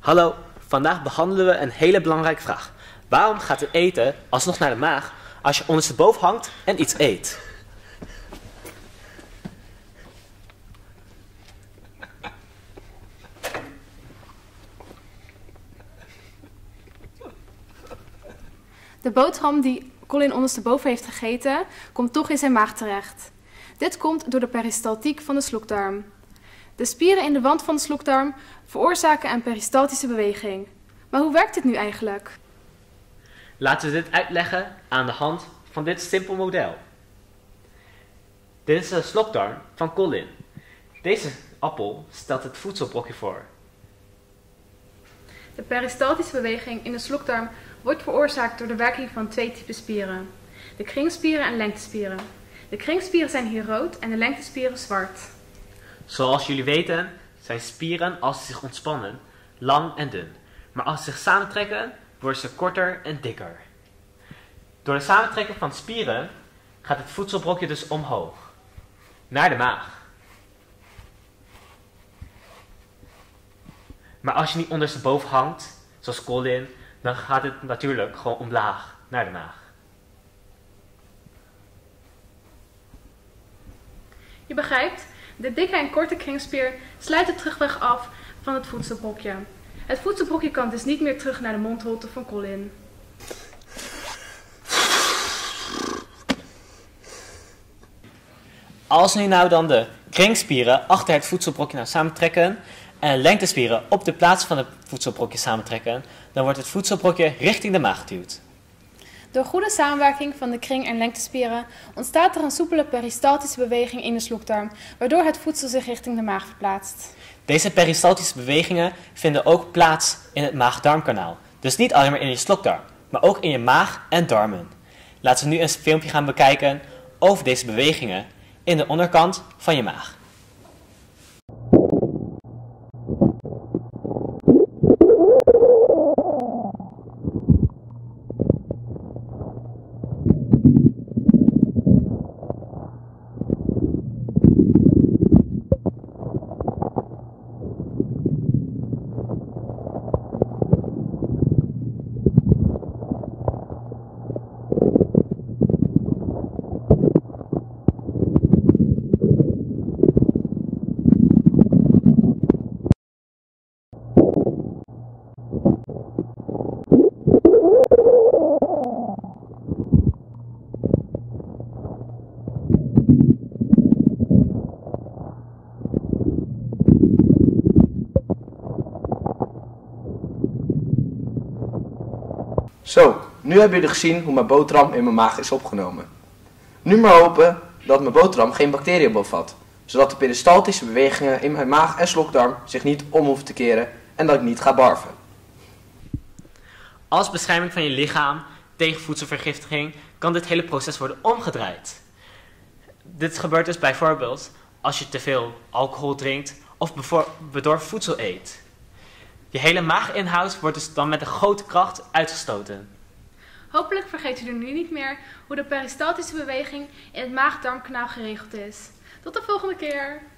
Hallo, vandaag behandelen we een hele belangrijke vraag. Waarom gaat het eten alsnog naar de maag als je ondersteboven hangt en iets eet? De boterham die Colin ondersteboven heeft gegeten, komt toch in zijn maag terecht. Dit komt door de peristaltiek van de slokdarm. De spieren in de wand van de slokdarm veroorzaken een peristaltische beweging. Maar hoe werkt dit nu eigenlijk? Laten we dit uitleggen aan de hand van dit simpel model. Dit is de slokdarm van Colin. Deze appel stelt het voedselbrokje voor. De peristaltische beweging in de slokdarm wordt veroorzaakt door de werking van twee typen spieren. De kringspieren en lengtespieren. De kringspieren zijn hier rood en de lengtespieren zwart. Zoals jullie weten zijn spieren, als ze zich ontspannen, lang en dun. Maar als ze zich samentrekken, worden ze korter en dikker. Door de samentrekking van spieren gaat het voedselbrokje dus omhoog, naar de maag. Maar als je niet ondersteboven hangt, zoals Colin, dan gaat het natuurlijk gewoon omlaag, naar de maag. Je begrijpt, de dikke en korte kringspier sluit de terugweg af van het voedselbrokje. Het voedselbrokje kan dus niet meer terug naar de mondholte van Colin. Als nu nou dan de kringspieren achter het voedselbrokje nou samentrekken en de lengtespieren op de plaats van het voedselbrokje samentrekken, dan wordt het voedselbrokje richting de maag geduwd. Door goede samenwerking van de kring- en lengtespieren ontstaat er een soepele peristaltische beweging in de slokdarm, waardoor het voedsel zich richting de maag verplaatst. Deze peristaltische bewegingen vinden ook plaats in het maag-darmkanaal. Dus niet alleen maar in je slokdarm, maar ook in je maag en darmen. Laten we nu een filmpje gaan bekijken over deze bewegingen in de onderkant van je maag. Zo, nu hebben jullie gezien hoe mijn boterham in mijn maag is opgenomen. Nu maar hopen dat mijn boterham geen bacteriën bevat, zodat de peristaltische bewegingen in mijn maag en slokdarm zich niet om hoeven te keren en dat ik niet ga barven. Als bescherming van je lichaam tegen voedselvergiftiging kan dit hele proces worden omgedraaid. Dit gebeurt dus bijvoorbeeld als je te veel alcohol drinkt of bedorven voedsel eet. Je hele maaginhoud wordt dus dan met een grote kracht uitgestoten. Hopelijk vergeet u nu niet meer hoe de peristaltische beweging in het maag-darmkanaal geregeld is. Tot de volgende keer!